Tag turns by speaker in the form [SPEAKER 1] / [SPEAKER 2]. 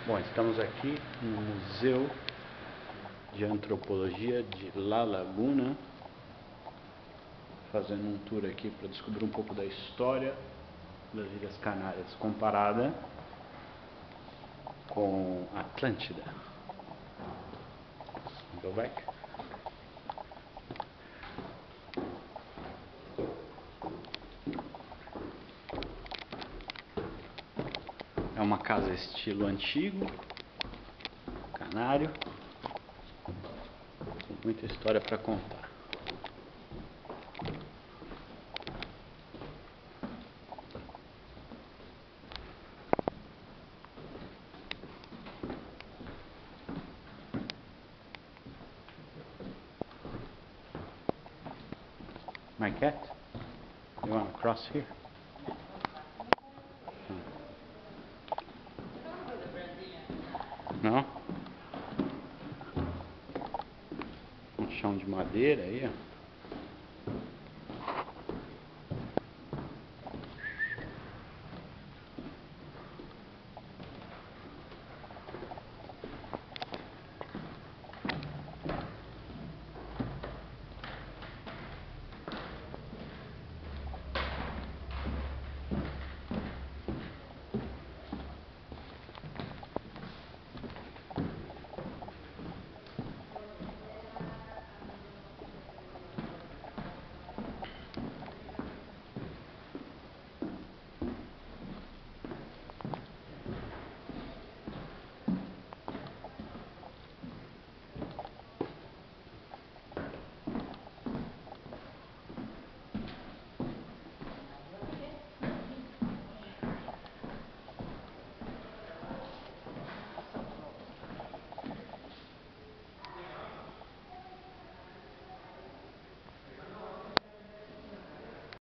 [SPEAKER 1] Bom, estamos aqui no Museu de Antropologia de La Laguna, fazendo um tour aqui para descobrir um pouco da história das Ilhas Canárias comparada com Atlântida. Go back. É uma casa estilo antigo, canário, tem muita história para contar. My cat? You want to cross here? Não? Um chão de madeira aí, ó.